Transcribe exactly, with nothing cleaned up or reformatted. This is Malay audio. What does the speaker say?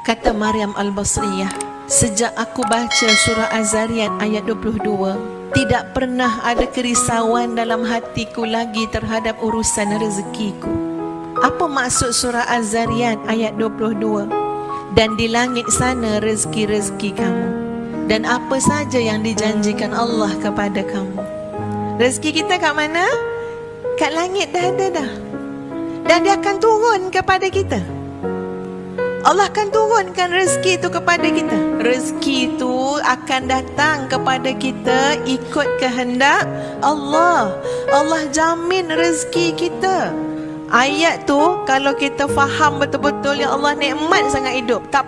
Kata Maryam Al-Basriyah, sejak aku baca surah Az-Zariyat ayat dua puluh dua, tidak pernah ada kerisauan dalam hatiku lagi terhadap urusan rezekiku. Apa maksud surah Az-Zariyat ayat dua puluh dua? Dan di langit sana rezeki-rezeki kamu, dan apa saja yang dijanjikan Allah kepada kamu. Rezeki kita kat mana? Kat langit dah ada dah. Dan dia akan turun kepada kita. Allah akan turunkan rezeki itu kepada kita. Rezeki itu akan datang kepada kita ikut kehendak Allah. Allah jamin rezeki kita. Ayat tu kalau kita faham betul-betul, ya Allah nikmat sangat hidup. Tak